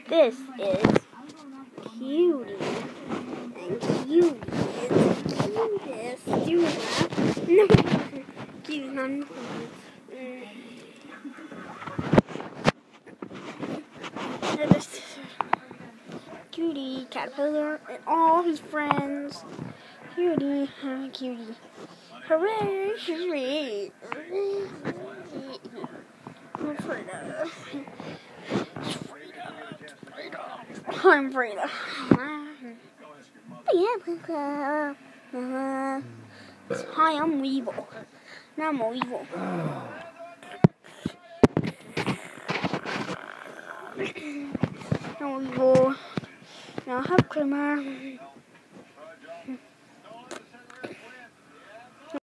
This is Cutie. And Cutie is the cutest. No, Cutie's not. Cutie, Caterpillar, and all his friends. Cutie, Cutie. Hooray, hooray. I'm Frida. Hi, I'm Weevil. Now I'm a Weevil. I'm Weevil. Now I have Grimmer.